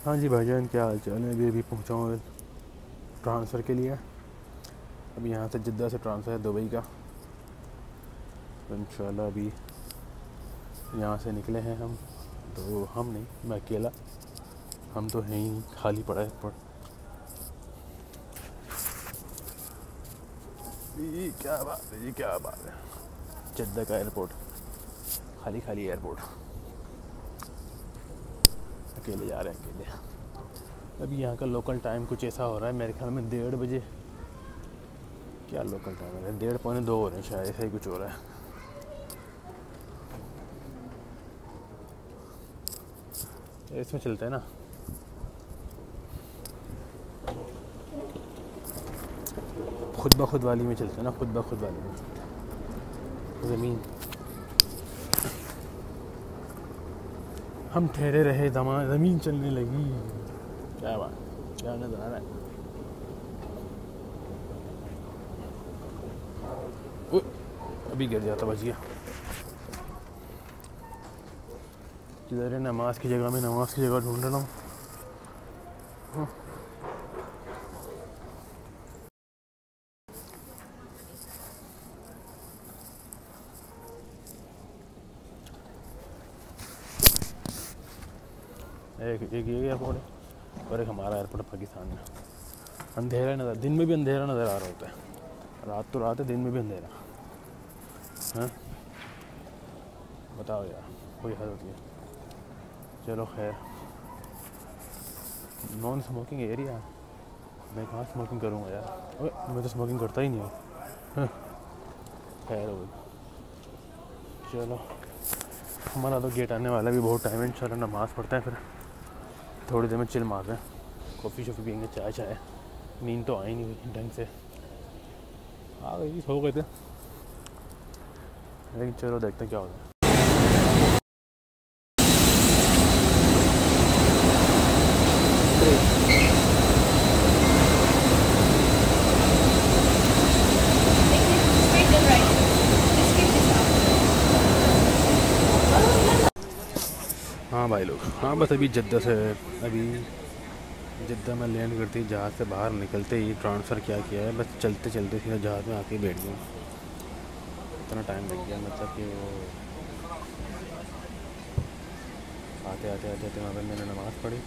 हाँ जी भाईजान, क्या हाल चाल है। अभी पहुँचा हूँ ट्रांसफ़र के लिए। अभी यहाँ से जिद्दा से ट्रांसफ़र है दुबई का, तो इंशाल्लाह अभी यहाँ से निकले हैं हम। तो हम नहीं, मैं अकेला, हम तो हैं ही, खाली पड़ा है एयरपोर्ट। ये क्या बात है, ये क्या बात है। जिद्दा का एयरपोर्ट, खाली खाली एयरपोर्ट, अकेले जा रहे हैं अकेले। अभी यहाँ का लोकल टाइम कुछ ऐसा हो रहा है, मेरे ख्याल में 1:30 बजे। क्या लोकल टाइम है, 1:30 पौने 2 हो रहे हैं शायद, ऐसा ही कुछ हो रहा है। इसमें चलते हैं ना, खुद ब खुद वाली में चलते हैं ना, खुद ब खुद वाली में। ज़मीन हम ठहरे रहे, ज़मीन चलने लगी। क्या बात, क्या नज़र आ रहा है। अभी गिर जाता, बच गया। किधर है नमाज की जगह, में नमाज की जगह ढूंढ रहा हूँ। एक ये एयरपोर्ट है और एक हमारा एयरपोर्ट पाकिस्तान में। अंधेरा नज़र, दिन में भी अंधेरा नज़र आ रहा होता है। रात तो रात है, दिन में भी अंधेरा। हाँ बताओ यार, कोई हद होती है। चलो खैर, नॉन स्मोकिंग एरिया, मैं कहाँ स्मोकिंग करूँगा यार। मैं तो स्मोकिंग करता ही नहीं हूँ। खैर हो, चलो हमारा तो गेट आने वाला भी बहुत टाइम है। इंशाल्लाह नमाज़ पढ़ते हैं, फिर थोड़ी देर में चिल मारते हैं, कॉफ़ी शॉफ़ी पियेंगे, चाय चाय। नींद तो आई नहीं हुई ढंग से, आ गई, सो गए थे, लेकिन चलो देखते हैं क्या होता है। हाँ भाई लोग, हाँ बस अभी जिद्दा से, अभी जिद्दा में लैंड करती जहाज़ से बाहर निकलते ही ट्रांसफ़र क्या है, बस चलते चलते सीधा जहाज़ में आके बैठ गया। इतना टाइम लग गया, मतलब कि वो आते वहाँ पर मैंने नमाज़ पढ़ी।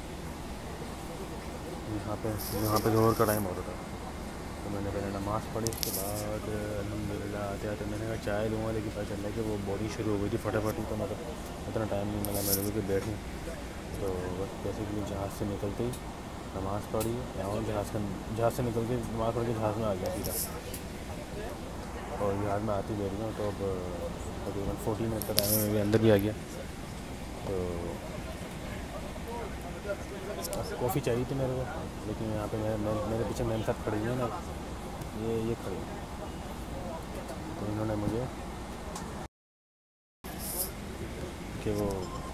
यहाँ पे ज़ोहर का टाइम होता था, तो मैंने पहले नमाज़ पढ़ी। उसके बाद अल्हम्दुलिल्लाह आते मैंने कहा चाय लूँगा, लेकिन पता चल रहा है कि वो बॉडी शुरू हो गई थी फटाफट ही, तो मतलब इतना टाइम नहीं मिला मेरे को कि बैठूँ। तो बस बेसिकली जहाज़ से निकलते ही नमाज़ पढ़ी, यहाँ जहाज़ से निकल के नमाज़ पढ़ के जहाज़ में आ गया सीधा, और जहाज़ में आती बैठ गया। तो अब तकरीबन 40 मिनट का टाइम में भी अंदर भी आ गया। तो कॉफ़ी चाहिए थी मेरे को, लेकिन यहाँ पे मेरे पीछे मेरे साथ खड़ी है ना, ये खड़ी, तो इन्होंने मुझे कि वो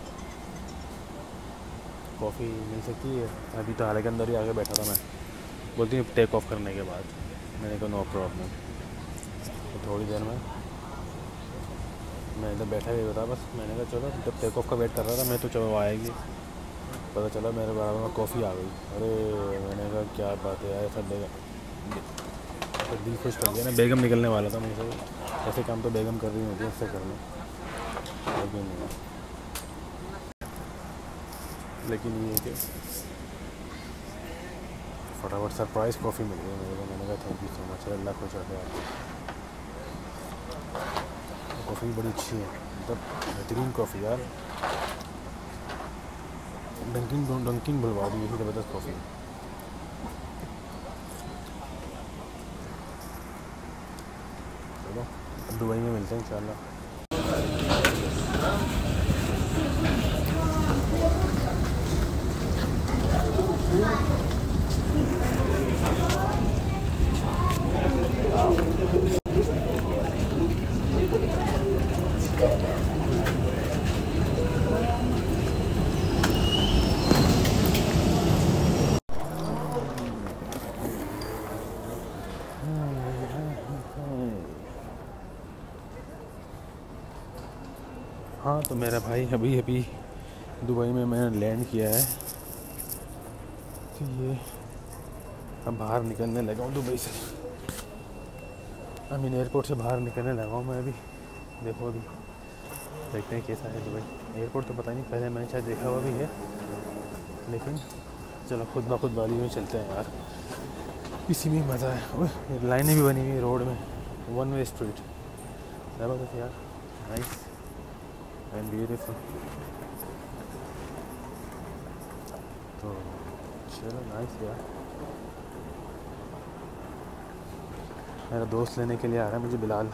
कॉफ़ी मिल सकती है। अभी तो हालांकि अंदर ही आके बैठा था मैं, बोलती हूँ टेक ऑफ करने के बाद। मैंने कहा नो प्रॉब्लम। तो थोड़ी देर में मैं इधर बैठा ही था, बस मैंने कहा चलो, जब टेक ऑफ का वेट कर रहा था मैं, तो चलो आएगी। पता चला मेरे बराबर में कॉफ़ी आ गई। अरे मैंने कहा क्या बात है यार, सब बेगम, दिल खुश कर दिया ना। बेगम निकलने वाला था मुझसे, ऐसे काम तो बेगम कर रही होती है, इससे करना, लेकिन ये कि फटाफट सरप्राइज़ कॉफ़ी मिल गई मेरे को। मैंने कहा थैंक यू सो मच, अल्लाह खुश रखे यार। कॉफ़ी बड़ी अच्छी है, मतलब बेहतरीन कॉफ़ी यार। डंकिन बुलवा दी, यही ज़बरदस्त कॉफ़ी। चलो दुबई में मिलते हैं इंशाल्लाह। हाँ तो मेरा भाई अभी दुबई में मैंने लैंड किया है। तो ये अब बाहर निकलने लगा हूँ दुबई से। आई मीन एयरपोर्ट से बाहर निकलने लगा हूँ मैं अभी। देखो अभी देखते हैं कैसा है दुबई। एयरपोर्ट तो पता नहीं, पहले मैंने शायद देखा हुआ भी है, लेकिन चलो खुद ब खुद वाली में चलते हैं यार, इसी में मज़ा है। लाइनें भी बनी हुई रोड में, वन वे स्ट्रीट। ज़बरदस्त यार, नाइस एंड ब्यूटीफुल। तो चलो नाइस यार। मेरा दोस्त लेने के लिए आ रहा है मुझे, बिलाल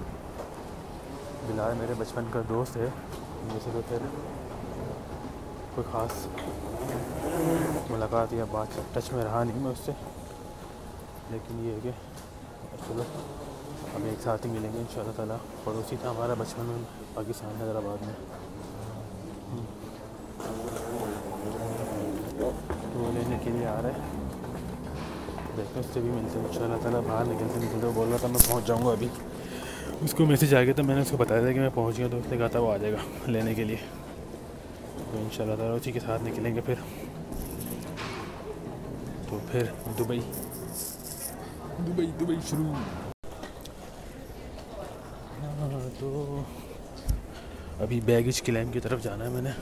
मेरे बचपन का दोस्त है। जैसे तो फिर कोई ख़ास मुलाकात या बात टच में रहा नहीं मैं उससे, लेकिन ये है कि चलो हम एक साथ ही मिलेंगे इंशाल्लाह ताला। पड़ोसी था हमारा बचपन में, पाकिस्तान हैदराबाद में। तो वो लेने के लिए आ रहा है, देखते हैं उससे भी मिलते हैं इंशाल्लाह ताला। बाहर निकलते बोल रहा था मैं पहुंच जाऊंगा अभी। उसको मैसेज आ गया तो मैंने उसको बताया था कि मैं पहुंच गया, तो उसने कहा था वो आ जाएगा लेने के लिए। तो इंशाल्लाह ताला उसी के साथ निकलेंगे फिर। तो फिर दुबई शुरू। हाँ, तो अभी बैगेज क्लेम की तरफ जाना है मैंने।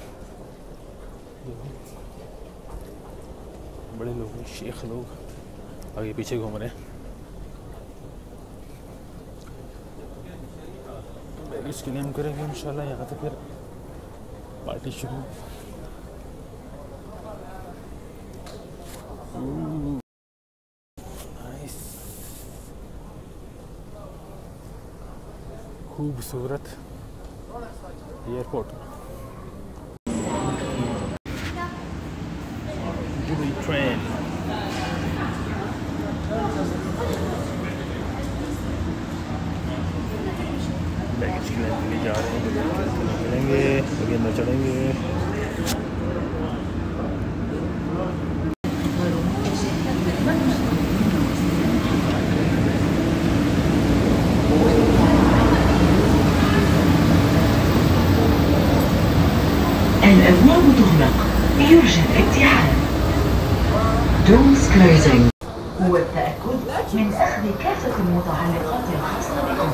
बड़े लोग हैं, शेख लोग आगे पीछे घूम रहे हैं। बैगेज क्लेम करेंगे इंशाल्लाह, यहाँ से फिर पार्टी शुरू। नाइस, खूबसूरत airport. Dubai train baggage claim के लिए जा रहे हैं। चलेंगे आगे अंदर चढ़ेंगे। الأبواب تغلق، يرجى الابتعاد. Doors closing. والتأكد من أخذ كافة المتعلقات الخاصة بكم.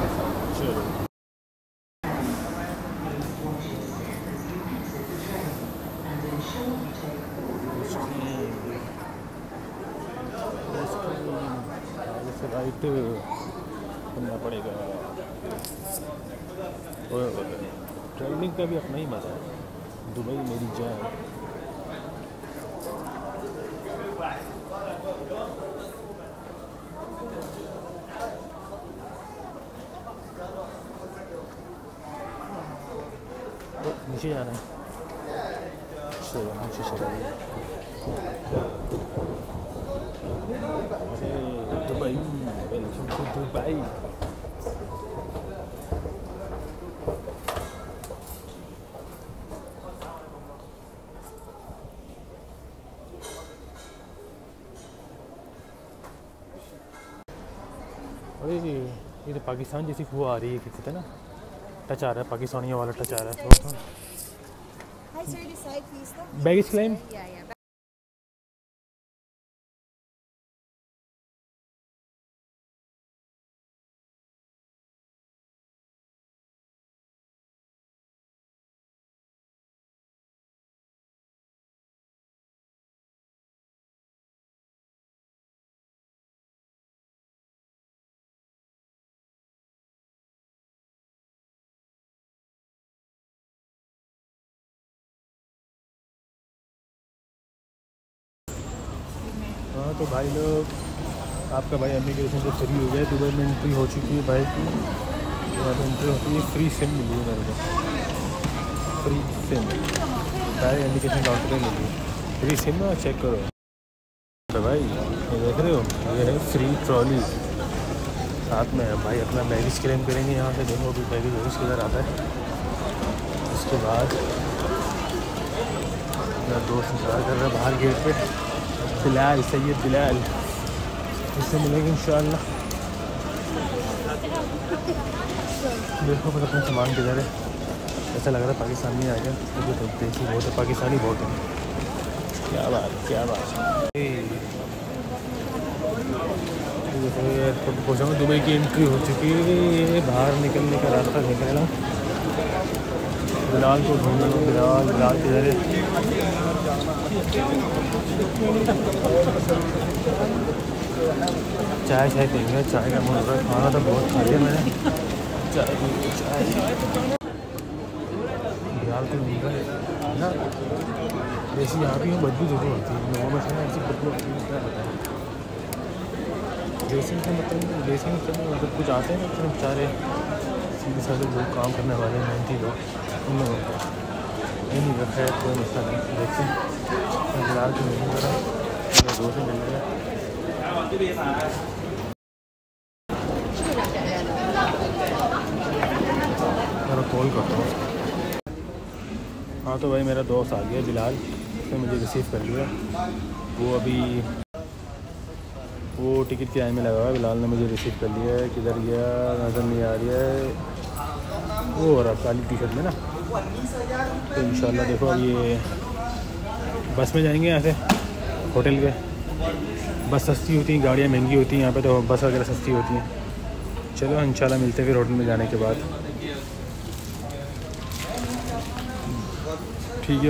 राइट करना पड़ेगा। ट्रैवलिंग का भी अपना ही मज़ा है। दुबई मेरी जान। तो नीचे जाना है, नीचे चला दुबई। Welcome to Dubai. अरे ये तो पाकिस्तान जैसी वो आ रही है, किसी तरह ना टच आ रहा है, पाकिस्तानियों वाला टच आ रहा है। तो बैगेज क्लेम हाँ। तो भाई लोग, आपका भाई इमिग्रेशन से फ्री हो गया, दुबई में एंट्री हो चुकी है भाई की। एंट्री होती है, फ्री सिम मिली है मेरे को, फ्री सिम भाई इमिग्रेशन काउंटर में मिली है फ्री सिम। ना चेक करो तो भाई, ये देख रहे हो, ये है फ्री ट्रॉली साथ में है भाई। अपना बैगेज क्लेम करेंगे यहाँ से। देखो अभी बैगेज किधर आता है। उसके बाद मेरा दोस्त इंतजार कर रहा है बाहर गेट पे, बिलाल, सैयद बिलाल, इससे मिलेंगे इंशाअल्लाह। देखो फिर अपना सामान किधर है। ऐसा लग रहा है पाकिस्तानी आ गया, मुझे तो देसी बहुत है, पाकिस्तानी बहुत है। क्या बात है, क्या बात है। एयरपोर्ट पहुँचा हूँ, दुबई की एंट्री हो चुकी है। बाहर निकलने का रास्ता निकला। बिलाल को ढूंढ लो, बिलाल किधर है? चाय देंगे, चाय का मन हो रहा है। खाना तो बहुत खा लिया मैंने, चाय बिलाल को मिल रहा है ना। ऐसी यहाँ भी बदबू जरूर होती है, लोगों में से ना ऐसी बदबू होती है, क्या बताएं। ड्रेसिंग का मतलब ड्रेसिंग से मतलब कुछ आते हैं ना बेचारे सीधे साधे लोग काम करने वाले मेहनती लोग, उन लोगों को ये नहीं रखा है, कोई मसला नहीं। देखते हैं बिलाल को मिल रहा है, मेरे दोस्त से मिल रहा है। कॉल करता हूँ। हाँ तो भाई मेरा दोस्त आ गया बिलाल, उसने मुझे रिसीव कर लिया। वो अभी वो टिकट के लाइन में लगा हुआ है। बिलाल ने मुझे रिसीव कर लिया है। किधर गया नज़र नहीं आ रही है। वो हो रहा काली टी शर्ट में ना। तो इंशाल्लाह देखो अब ये बस में जाएंगे यहाँ से होटल के। बस सस्ती होती हैं, गाड़ियाँ महंगी होती हैं यहाँ पे, तो बस वगैरह सस्ती होती हैं। चलो इंशाल्लाह मिलते हैं फिर होटल में जाने के बाद।